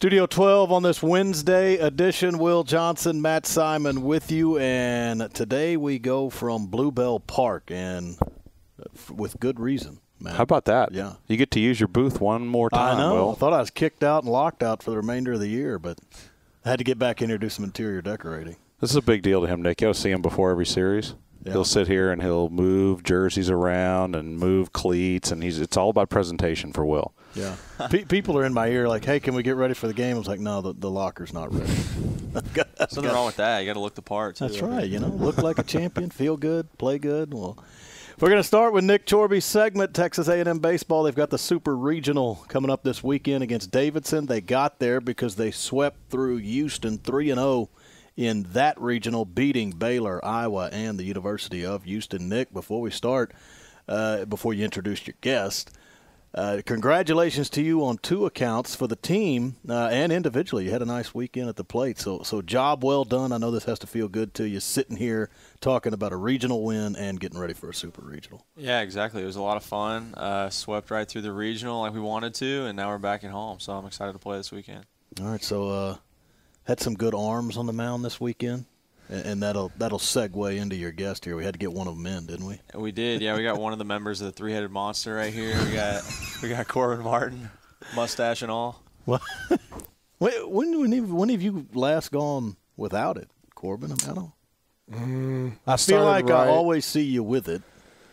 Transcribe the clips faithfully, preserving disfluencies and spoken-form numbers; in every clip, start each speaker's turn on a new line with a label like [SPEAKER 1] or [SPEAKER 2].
[SPEAKER 1] Studio twelve on this Wednesday edition. Will Johnson, Matt Simon with you, and today we go from Bluebell Park, and with good reason, Matt.
[SPEAKER 2] How about that?
[SPEAKER 1] Yeah.
[SPEAKER 2] You get to use your booth one more time,
[SPEAKER 1] I know.
[SPEAKER 2] Will.
[SPEAKER 1] I thought I was kicked out and locked out for the remainder of the year, but I had to get back in here to do some interior decorating.
[SPEAKER 2] This is a big deal to him, Nick. You ought to see him before every series. Yeah. He'll sit here and he'll move jerseys around and move cleats, and he's it's all about presentation for Will.
[SPEAKER 1] Yeah. Pe- people are in my ear like, hey, can we get ready for the game? I was like, no, the, the locker's not ready.
[SPEAKER 3] Nothing wrong with that. You got to look the part, too.
[SPEAKER 1] That's right. You know, look like a champion, feel good, play good. Well, we're going to start with Nick Chorby's segment, Texas A and M baseball. They've got the Super Regional coming up this weekend against Davidson. They got there because they swept through Houston three and oh in that regional, beating Baylor, Iowa, and the University of Houston. Nick, before we start, uh, before you introduce your guest, uh, congratulations to you on two accounts for the team uh, and individually. You had a nice weekend at the plate, so so job well done. I know this has to feel good to you, sitting here talking about a regional win and getting ready for a Super Regional.
[SPEAKER 3] Yeah, exactly. It was a lot of fun. Uh, swept right through the regional like we wanted to, and now we're back at home, so I'm excited to play this weekend.
[SPEAKER 1] All right, so uh, had some good arms on the mound this weekend, and that'll that'll segue into your guest here. We had to get one of them in, didn't we?
[SPEAKER 3] We did. Yeah, we got one of the members of the three-headed monster right here. We got we got Corbin Martin, mustache and all.
[SPEAKER 1] Well, when when have, when have you last gone without it, Corbin? I don't.
[SPEAKER 4] Mm,
[SPEAKER 1] I feel like
[SPEAKER 4] right.
[SPEAKER 1] I always see you with it.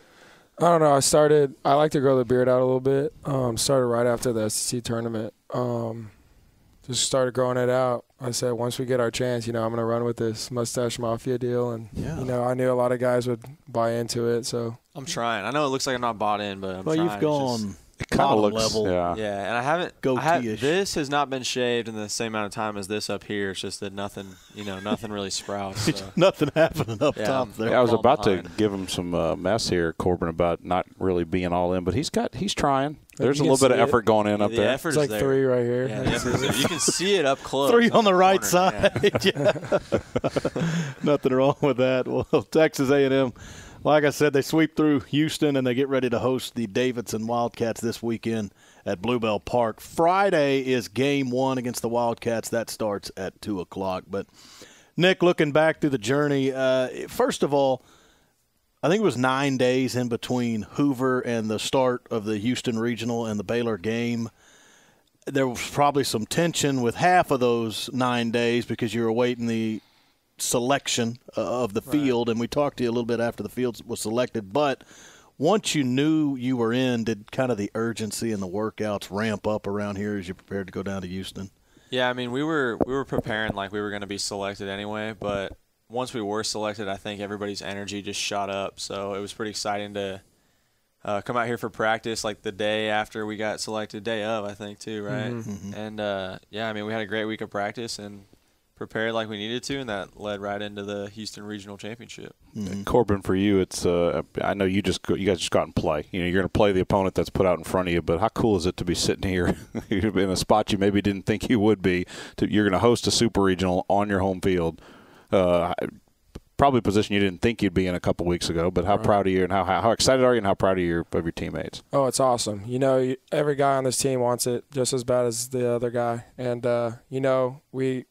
[SPEAKER 4] I don't know. I started. I like to grow the beard out a little bit. Um, started right after the S E C tournament. Um, just started growing it out. I said, once we get our chance, you know, I'm going to run with this mustache mafia deal. And,
[SPEAKER 1] yeah.
[SPEAKER 4] you know, I knew a lot of guys would buy into it. So
[SPEAKER 3] I'm trying. I know it looks like I'm not bought in, but I'm
[SPEAKER 1] well,
[SPEAKER 3] trying.
[SPEAKER 1] Well, you've gone
[SPEAKER 2] it kind of looks
[SPEAKER 1] level.
[SPEAKER 2] Yeah.
[SPEAKER 3] yeah, and I haven't.
[SPEAKER 1] Goatee-ish.
[SPEAKER 3] I have, this has not been shaved in the same amount of time as this up here. It's just that nothing, you know, nothing really sprouts. So.
[SPEAKER 1] Nothing happening up
[SPEAKER 3] yeah,
[SPEAKER 1] top there.
[SPEAKER 2] Yeah, I was about
[SPEAKER 3] behind.
[SPEAKER 2] to give him some uh, mess here, Corbin, about not really being all in, but he's got he's trying. There's
[SPEAKER 4] you
[SPEAKER 2] a little bit of
[SPEAKER 4] it.
[SPEAKER 2] effort going in
[SPEAKER 3] yeah,
[SPEAKER 2] up
[SPEAKER 3] the
[SPEAKER 2] there.
[SPEAKER 3] Effort
[SPEAKER 4] it's
[SPEAKER 3] is
[SPEAKER 4] like
[SPEAKER 3] there.
[SPEAKER 4] three right here.
[SPEAKER 3] Yeah, the effort is there. You can see it up close.
[SPEAKER 1] Three on the,
[SPEAKER 3] the
[SPEAKER 1] right
[SPEAKER 3] corner.
[SPEAKER 1] side.
[SPEAKER 3] Yeah.
[SPEAKER 1] Yeah. Nothing wrong with that. Well, Texas A and M, like I said, they sweep through Houston and they get ready to host the Davidson Wildcats this weekend at Bluebell Park. Friday is game one against the Wildcats. That starts at two o'clock. But, Nick, looking back through the journey, uh, first of all, I think it was nine days in between Hoover and the start of the Houston Regional and the Baylor game. There was probably some tension with half of those nine days because you were awaiting the selection of the field, right. And we talked to you a little bit after the field was selected. But once you knew you were in, did kind of the urgency and the workouts ramp up around here as you prepared to go down to Houston?
[SPEAKER 3] Yeah, I mean, we were we were preparing like we were going to be selected anyway, but once we were selected, I think everybody's energy just shot up. So it was pretty exciting to uh, come out here for practice like the day after we got selected, day of, I think, too, right?
[SPEAKER 1] Mm-hmm.
[SPEAKER 3] And, uh, yeah, I mean, we had a great week of practice and prepared like we needed to, and that led right into the Houston Regional Championship.
[SPEAKER 2] Mm-hmm. Corbin, for you, it's uh, I know you just go, you guys just go out and play. You know, you're going to play the opponent that's put out in front of you. But how cool is it to be sitting here in a spot you maybe didn't think you would be? To, you're going to host a Super Regional on your home field. Uh, probably a position you didn't think you'd be in a couple weeks ago. But how right. proud are you, and how, how how excited are you, and how proud are you of your teammates?
[SPEAKER 4] Oh, it's awesome. You know, every guy on this team wants it just as bad as the other guy, and uh, you know we.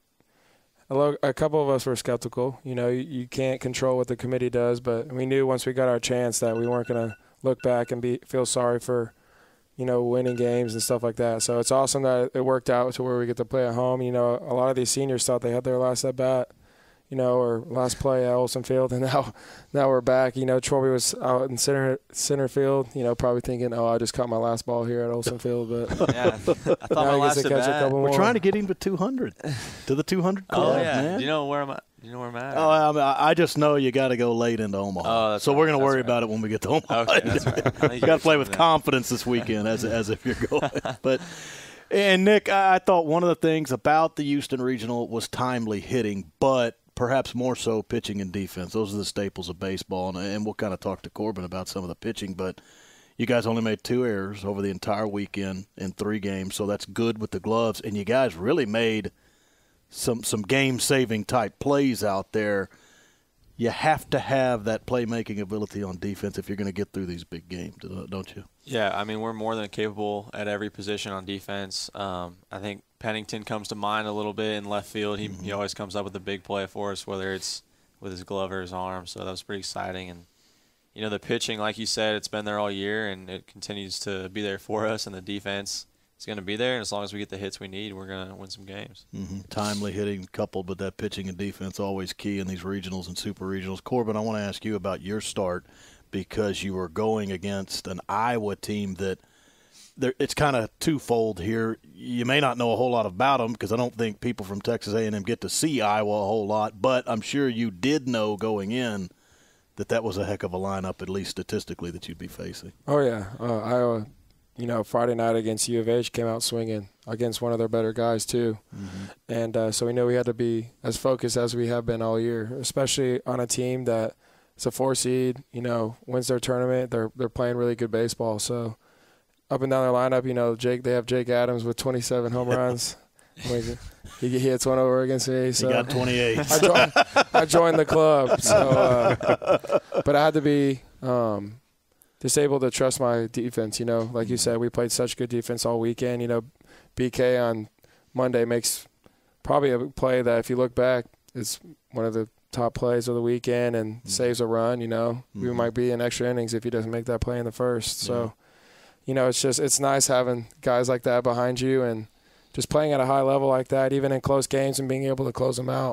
[SPEAKER 4] A couple of us were skeptical. You know, you can't control what the committee does, but we knew once we got our chance that we weren't going to look back and be feel sorry for, you know, winning games and stuff like that. So it's awesome that it worked out to where we get to play at home. You know, a lot of these seniors thought they had their last at bat, you know, or last play at Olsen Field, and now now we're back. You know, Chorby was out in center center field, you know, probably thinking, oh, I just caught my last ball here at Olsen Field. But
[SPEAKER 3] yeah, I thought my last at bat.
[SPEAKER 1] We're
[SPEAKER 4] more.
[SPEAKER 1] trying to get him to two hundred, to the two hundred club,
[SPEAKER 3] oh, yeah.
[SPEAKER 1] man.
[SPEAKER 3] Do you know where I'm at? You know where I'm at?
[SPEAKER 1] Oh, I, mean, I just know you got to go late into Omaha.
[SPEAKER 3] Oh, that's
[SPEAKER 1] so
[SPEAKER 3] right.
[SPEAKER 1] we're going to worry
[SPEAKER 3] right.
[SPEAKER 1] about it when we get to Omaha.
[SPEAKER 3] Okay, that's right.
[SPEAKER 1] You got to play with confidence this weekend as as if you're going. But and Nick, I, I thought one of the things about the Houston Regional was timely hitting, but perhaps more so pitching and defense. Those are the staples of baseball, and, and we'll kind of talk to Corbin about some of the pitching, but you guys only made two errors over the entire weekend in three games, so that's good with the gloves, and you guys really made some some game-saving type plays out there. you have to have that playmaking ability on defense if you're going to get through these big games, don't you?
[SPEAKER 3] Yeah, I mean, we're more than capable at every position on defense. Um, I think Pennington comes to mind a little bit in left field. He, mm-hmm. he always comes up with a big play for us, whether it's with his glove or his arm. So that was pretty exciting. And, you know, the pitching, like you said, it's been there all year, and it continues to be there for us, and the defense – it's going to be there, and as long as we get the hits we need, we're going to win some games.
[SPEAKER 1] Mm-hmm. Timely hitting coupled with that pitching and defense always key in these regionals and super regionals. Corbin, I want to ask you about your start because you were going against an Iowa team that it's kind of twofold here. You may not know a whole lot about them because I don't think people from Texas A and M get to see Iowa a whole lot, but I'm sure you did know going in that that was a heck of a lineup, at least statistically, that you'd be facing.
[SPEAKER 4] Oh, yeah. Uh, Iowa – you know, Friday night against U of H came out swinging against one of their better guys too. Mm-hmm. And uh, so we knew we had to be as focused as we have been all year, especially on a team that is a four seed, you know, wins their tournament. They're they're playing really good baseball. So up and down their lineup, you know, Jake they have Jake Adams with twenty-seven home runs. he, he hits one over against me. So
[SPEAKER 1] he got twenty-eight.
[SPEAKER 4] I joined, I joined the club. So, uh, but I had to be um, – just able to trust my defense, you know. Like you said, we played such good defense all weekend. You know, B K on Monday makes probably a play that if you look back is one of the top plays of the weekend and mm-hmm. saves a run, you know. Mm-hmm. We might be in extra innings if he doesn't make that play in the first. Yeah. So, you know, it's just it's nice having guys like that behind you and just playing at a high level like that, even in close games and being able to close them out.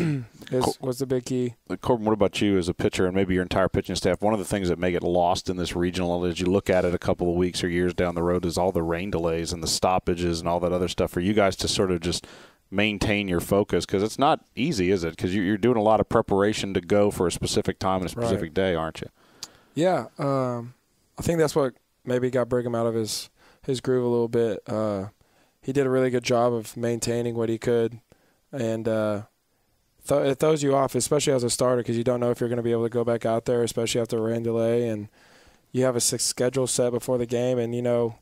[SPEAKER 4] is, was the big key.
[SPEAKER 2] Corbin, what about you as a pitcher and maybe your entire pitching staff? One of the things that may get lost in this regional as you look at it a couple of weeks or years down the road is all the rain delays and the stoppages and all that other stuff for you guys to sort of just maintain your focus because it's not easy, is it? Because you're doing a lot of preparation to go for a specific time and a specific right. day, aren't you?
[SPEAKER 4] Yeah. Um, I think that's what maybe got Brigham out of his, his groove a little bit. Uh, he did a really good job of maintaining what he could and uh, – Th- it throws you off, especially as a starter, because you don't know if you're going to be able to go back out there, especially after a rain delay. And you have a six schedule set before the game. And, you know,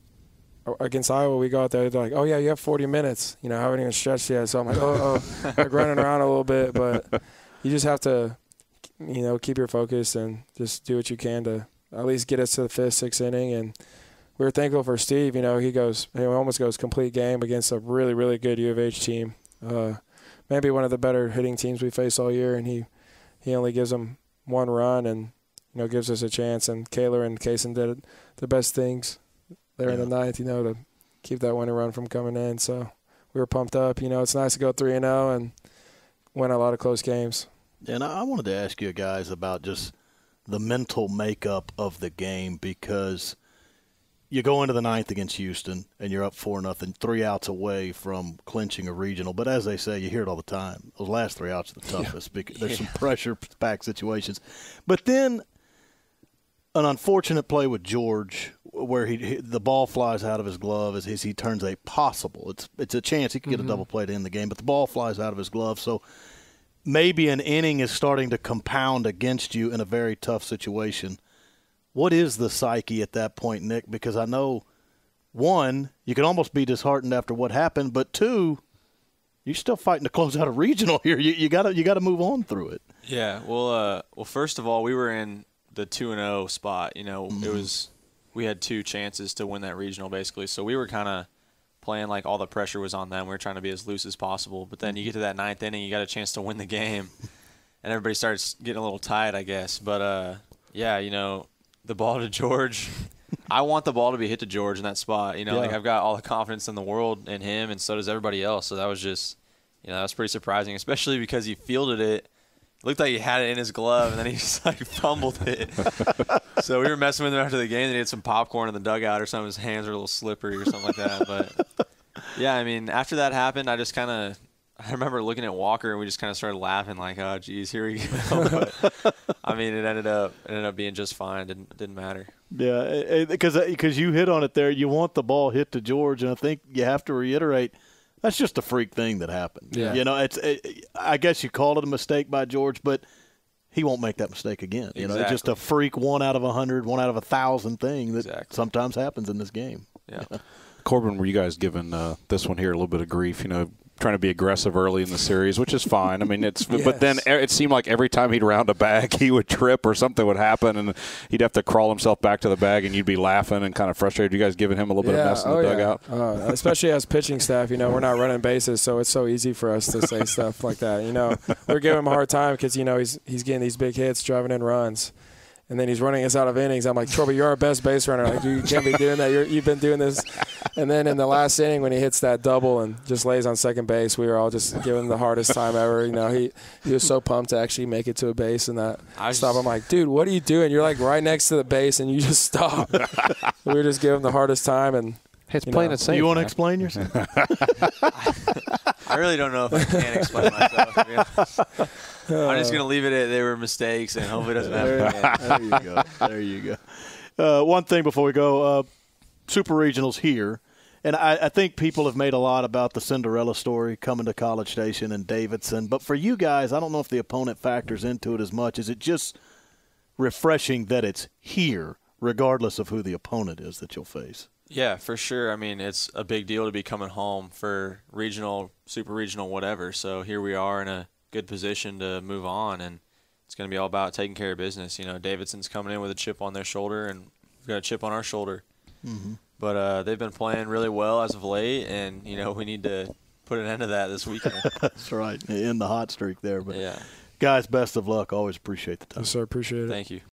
[SPEAKER 4] against Iowa, we go out there, they're like, oh, yeah, you have forty minutes. You know, I haven't even stretched yet. So I'm like, oh, oh, like running around a little bit. But you just have to, you know, keep your focus and just do what you can to at least get us to the fifth, sixth inning. And we were thankful for Steve. You know, he goes, he almost goes complete game against a really, really good U of H team. Uh, maybe one of the better hitting teams we face all year, and he, he only gives them one run and, you know, gives us a chance. And Kaler and Kaysen did the best things there yeah. in the ninth, you know, to keep that winning run from coming in. So we were pumped up. You know, it's nice to go three and oh and win a lot of close games.
[SPEAKER 1] And I wanted to ask you guys about just the mental makeup of the game because you go into the ninth against Houston and you're up four nothing, three outs away from clinching a regional. But as they say, you hear it all the time. Those last three outs are the toughest yeah. because there's yeah. some pressure-packed situations. But then an unfortunate play with George where he, he the ball flies out of his glove as, as he turns a possible. It's it's a chance he could get mm-hmm. a double play to end the game, but the ball flies out of his glove. So maybe an inning is starting to compound against you in a very tough situation. What is the psyche at that point, Nick? Because I know, one, you can almost be disheartened after what happened, but two, you're still fighting to close out a regional here. You, you gotta you gotta move on through it.
[SPEAKER 3] Yeah. Well, uh, well, first of all, we were in the two and zero spot. You know, mm-hmm. it was we had two chances to win that regional basically, so we were kind of playing like all the pressure was on them. We were trying to be as loose as possible. But then you get to that ninth inning, you got a chance to win the game, and everybody starts getting a little tight, I guess. But uh, yeah, you know. The ball to George. I want the ball to be hit to George in that spot. You know, yeah. like I've got all the confidence in the world in him, and so does everybody else. So that was just, you know, that was pretty surprising, especially because he fielded it. It looked like he had it in his glove, and then he just like fumbled it. So we were messing with him after the game, and he had some popcorn in the dugout or something. His hands were a little slippery or something like that. But yeah, I mean, after that happened, I just kind of. I remember looking at Walker and we just kind of started laughing like, oh, geez, here we go. But, I mean, it ended up it ended up being just fine. Didn't didn't matter.
[SPEAKER 1] Yeah, because because you hit on it there. You want the ball hit to George, and I think you have to reiterate that's just a freak thing that happened.
[SPEAKER 4] Yeah.
[SPEAKER 1] You know, it's it, I guess you called it a mistake by George, but he won't make that mistake again. You
[SPEAKER 3] exactly.
[SPEAKER 1] know, it's just a freak one out of a hundred, one out of a thousand thing that
[SPEAKER 3] exactly.
[SPEAKER 1] sometimes happens in this game.
[SPEAKER 3] Yeah.
[SPEAKER 2] Corbin, were you guys giving uh, this one here a little bit of grief? You know, trying to be aggressive early in the series, which is fine. I mean, it's
[SPEAKER 4] Yes.
[SPEAKER 2] but then it seemed like every time he'd round a bag, he would trip or something would happen, and he'd have to crawl himself back to the bag, and you'd be laughing and kind of frustrated. You guys giving him a little bit
[SPEAKER 4] yeah.
[SPEAKER 2] of mess in
[SPEAKER 4] oh,
[SPEAKER 2] the dugout?
[SPEAKER 4] Yeah. Uh, especially as pitching staff, you know, we're not running bases, so it's so easy for us to say stuff like that. You know, we're giving him a hard time because, you know, he's he's getting these big hits, driving in runs. And then he's running us out of innings. I'm like, Torby, you're our best base runner. Like, you can't be doing that. You're, you've been doing this. And then in the last inning, when he hits that double and just lays on second base, we were all just giving him the hardest time ever. You know, he, he was so pumped to actually make it to a base and that
[SPEAKER 3] I
[SPEAKER 4] stop.
[SPEAKER 3] just-
[SPEAKER 4] I'm like, dude, what are you doing? You're like right next to the base and you just stop. We were just giving him the hardest time. And
[SPEAKER 2] Hey, it's
[SPEAKER 4] You
[SPEAKER 2] playing
[SPEAKER 4] know.
[SPEAKER 2] it safe.
[SPEAKER 1] Do you want to
[SPEAKER 2] man.
[SPEAKER 1] explain yourself?
[SPEAKER 3] I really don't know if I can explain myself. To be honest. I'm just gonna leave it at they were mistakes and hope it doesn't happen again.
[SPEAKER 1] There you go. There you go. Uh, one thing before we go, uh, Super Regionals here, and I, I think people have made a lot about the Cinderella story coming to College Station and Davidson. But for you guys, I don't know if the opponent factors into it as much. Is it just refreshing that it's here, regardless of who the opponent is that you'll face?
[SPEAKER 3] Yeah, for sure. I mean, it's a big deal to be coming home for regional, super regional, whatever. So here we are in a good position to move on, and it's going to be all about taking care of business. You know, Davidson's coming in with a chip on their shoulder, and we've got a chip on our shoulder.
[SPEAKER 1] Mm-hmm.
[SPEAKER 3] But uh, they've been playing really well as of late, and, you know, we need to put an end to that this weekend.
[SPEAKER 1] That's right. In the hot streak there. But
[SPEAKER 3] Yeah.
[SPEAKER 1] guys, best of luck. Always appreciate the time.
[SPEAKER 4] yes, sir, appreciate it.
[SPEAKER 3] Thank you.